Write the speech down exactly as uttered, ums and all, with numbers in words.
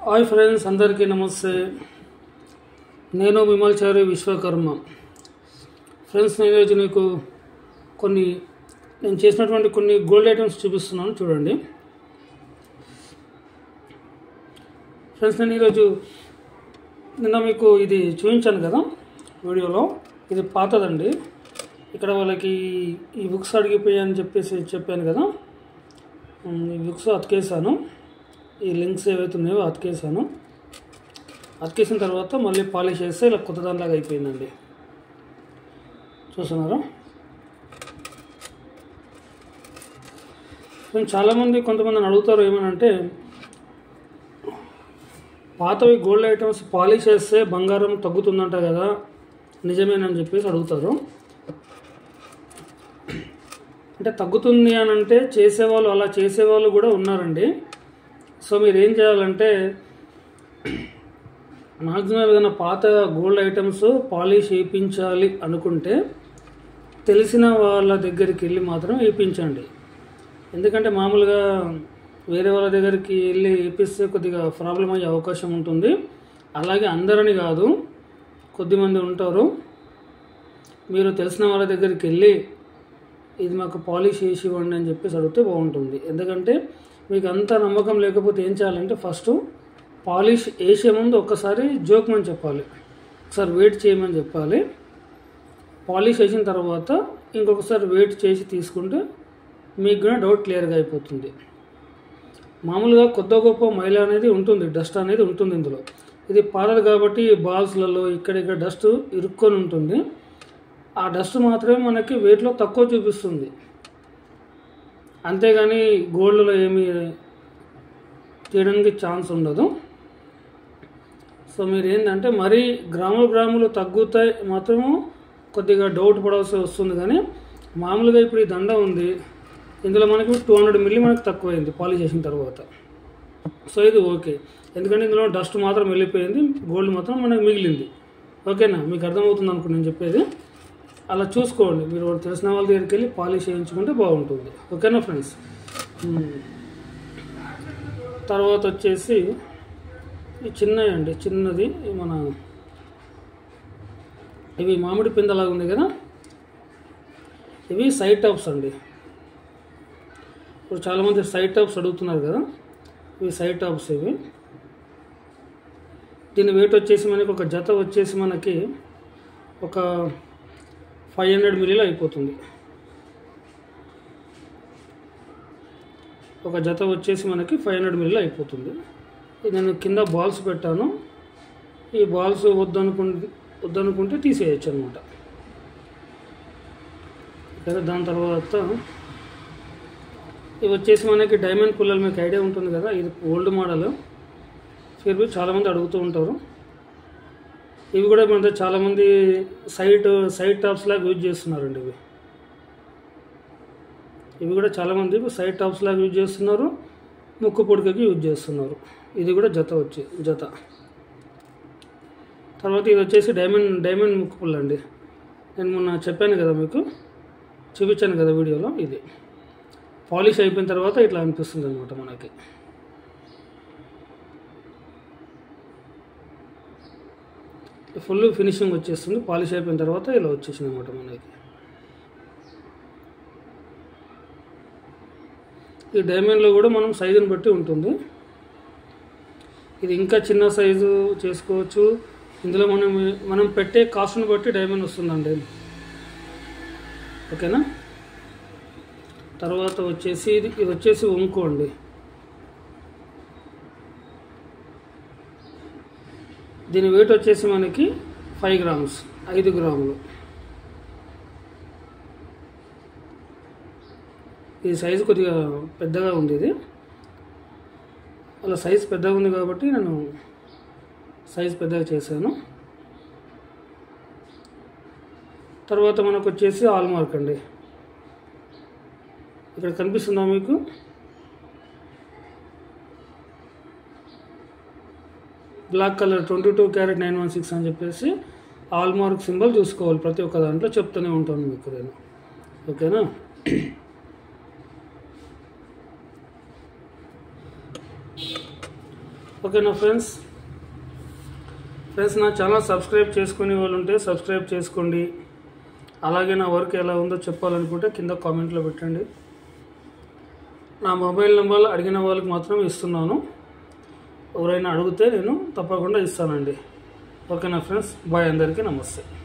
Hi friends, అందరికీ నమస్తే. నేను విమల్చారి విశ్వకర్మ. ఫ్రెండ్స్, నేను ఈరోజు నీకు కొన్ని నేను చేసినటువంటి కొన్ని గోల్డ్ ఐటమ్స్ చూపిస్తున్నాను, చూడండి. ఫ్రెండ్స్, నేను ఈరోజు నిన్న మీకు ఇది చూపించాను కదా వీడియోలో. ఇది పాతదండి. ఇక్కడ వాళ్ళకి ఈ బుక్స్ అడిగిపోయాయని చెప్పేసి చెప్పాను కదా, ఈ బుక్స్ అతికేసాను. ఈ లింక్స్ ఏవైతే ఉన్నాయో అతికేసాను. అతికేసిన తర్వాత మళ్ళీ పాలిష్ చేస్తే ఇలా కొత్త దానిలాగా అయిపోయిందండి. చూస్తున్నారా? నేను చాలామంది కొంతమందిని అడుగుతారు ఏమనంటే, పాతవి గోల్డ్ ఐటమ్స్ పాలిష్ చేస్తే బంగారం తగ్గుతుందంట కదా, నిజమేనని చెప్పేసి అడుగుతారు. అంటే తగ్గుతుంది అని అంటే చేసేవాళ్ళు, అలా చేసేవాళ్ళు కూడా ఉన్నారండి. సో మీరు ఏం చేయాలంటే, మ్యాక్సిమం ఏదైనా పాత గోల్డ్ ఐటమ్స్ పాలిష్ వేయించాలి అనుకుంటే తెలిసిన వాళ్ళ దగ్గరికి వెళ్ళి మాత్రం వేయించండి. ఎందుకంటే మామూలుగా వేరే వాళ్ళ దగ్గరికి వెళ్ళి వేపిస్తే కొద్దిగా ప్రాబ్లం అయ్యే అవకాశం ఉంటుంది. అలాగే అందరని కాదు, కొద్దిమంది ఉంటారు. మీరు తెలిసిన వాళ్ళ దగ్గరికి వెళ్ళి ఇది మాకు పాలిష్ వేసి ఇవ్వండి అని చెప్పేసి అడిగితే బాగుంటుంది. ఎందుకంటే మీకు అంత నమ్మకం లేకపోతే ఏం చేయాలంటే, ఫస్ట్ పాలిష్ వేసే ముందు ఒక్కసారి జోక్మని చెప్పాలి, ఒకసారి వెయిట్ చేయమని చెప్పాలి. పాలిష్ వేసిన తర్వాత ఇంకొకసారి వెయిట్ చేసి తీసుకుంటే మీకు కూడా డౌట్ క్లియర్గా అయిపోతుంది. మామూలుగా కొద్ది గొప్ప మైల అనేది ఉంటుంది, డస్ట్ అనేది ఉంటుంది ఇందులో. ఇది పారదు కాబట్టి బాల్స్లలో ఇక్కడిక్కడ డస్ట్ ఇరుక్కొని ఉంటుంది. ఆ డస్ట్ మాత్రమే మనకి వెయిట్లో తక్కువ చూపిస్తుంది, అంతేగాని గోల్డ్లో ఏమీ తీయడానికి ఛాన్స్ ఉండదు. సో మీరు ఏంటంటే మరీ గ్రాములు గ్రాములు తగ్గుతాయి మాత్రము కొద్దిగా డౌట్ పడాల్సి వస్తుంది. కానీ మామూలుగా ఇప్పుడు ఈ దండ ఉంది, ఇందులో మనకి టూ హండ్రెడ్ మిల్లీ మనకి తక్కువైంది పాలిష్ చేసిన తర్వాత. సో ఇది ఓకే, ఎందుకంటే ఇందులో డస్ట్ మాత్రం వెళ్ళిపోయింది, గోల్డ్ మాత్రం మనకు మిగిలింది. ఓకేనా? మీకు అర్థమవుతుంది అనుకుంటు నేను చెప్పేది. అలా చూసుకోండి, మీరు తెలిసిన వాళ్ళ దగ్గరికి వెళ్ళి పాలిష్ చేయించుకుంటే బాగుంటుంది. ఓకేనా ఫ్రెండ్స్? తర్వాత వచ్చేసి ఈ చిన్నవి అండి, చిన్నది మన ఇవి మామిడి పిందలాగా ఉంది కదా, ఇవి సైడ్ టాప్స్ అండి. ఇప్పుడు చాలామంది సైడ్ టాప్స్ అడుగుతున్నారు కదా, ఇవి సైడ్ టాప్స్. ఇవి దీని వెయిట్ వచ్చేసి మనకి ఒక జత వచ్చేసి మనకి ఒక ఫైవ్ హండ్రెడ్ మిల్లీలో అయిపోతుంది. ఒక జత వచ్చేసి మనకి ఫైవ్ హండ్రెడ్ మిల్లీలో అయిపోతుంది. నేను కింద బాల్స్ పెట్టాను. ఈ బాల్స్ వద్దనుకు వద్దనుకుంటే తీసేయచ్చు అనమాట. దాని తర్వాత ఇవి వచ్చేసి మనకి డైమండ్ పుల్లలు, మీకు ఐడియా ఉంటుంది కదా, ఇది ఓల్డ్ మోడల్. ఫిర్ బి చాలామంది అడుగుతూ ఉంటారు. ఇవి కూడా మన చాలామంది సైడ్ సైడ్ టాప్స్ లాగా యూజ్ చేస్తున్నారండి. ఇవి ఇవి కూడా చాలామంది సైడ్ టాప్స్ లాగా యూజ్ చేస్తున్నారు, ముక్కు పొడికకి యూజ్ చేస్తున్నారు. ఇది కూడా జత వచ్చి జత. తర్వాత ఇది వచ్చేసి డైమండ్ డైమండ్ ముక్కు పుల్ల అండి. నేను మొన్న చెప్పాను కదా, మీకు చూపించాను కదా వీడియోలో. ఇది పాలిష్ అయిపోయిన తర్వాత ఇట్లా అనిపిస్తుంది అనమాట మనకి. ఫుల్ ఫినిషింగ్ వచ్చేస్తుంది, పాలిష్ అయిపోయిన తర్వాత ఇలా వచ్చేసింది అనమాట మనకి. ఈ డైమండ్లో కూడా మనం సైజుని బట్టి ఉంటుంది. ఇది ఇంకా చిన్న సైజు చేసుకోవచ్చు. ఇందులో మనం మనం పెట్టే కాస్ట్ని బట్టి డైమండ్ వస్తుందండి. ఓకేనా? తర్వాత వచ్చేసి ఇది ఇది వచ్చేసి వంకు అండి. దీని వెయిట్ వచ్చేసి మనకి ఫైవ్ గ్రామ్స్ ఐదు గ్రాములు. ఇది సైజు కొద్దిగా పెద్దగా ఉంది. ఇది అలా సైజు పెద్దగా ఉంది కాబట్టి నేను సైజు పెద్దగా చేశాను. తర్వాత మనకు వచ్చేసి ఆల్ మార్క్ అండి. ఇక్కడ కనిపిస్తుందా మీకు? Black colour twenty two carat nine one six అని చెప్పేసి ఆల్ మార్క్ సింబల్ చూసుకోవాలి. ప్రతి ఒక్క దాంట్లో చెప్తూనే ఉంటాను మీకు నేను. ఓకేనా? ఓకేనా ఫ్రెండ్స్ ఫ్రెండ్స్ నా ఛానల్ సబ్స్క్రైబ్ చేసుకునే వాళ్ళు ఉంటే సబ్స్క్రైబ్ చేసుకోండి. అలాగే నా వర్క్ ఎలా ఉందో చెప్పాలనుకుంటే కింద కామెంట్లో పెట్టండి. నా మొబైల్ నెంబర్ అడిగిన వాళ్ళకి మాత్రం ఇస్తున్నాను. ఎవరైనా అడిగితే నేను తప్పకుండా ఇస్తానండి. ఓకేనా ఫ్రెండ్స్, బాయ్, అందరికీ నమస్తే.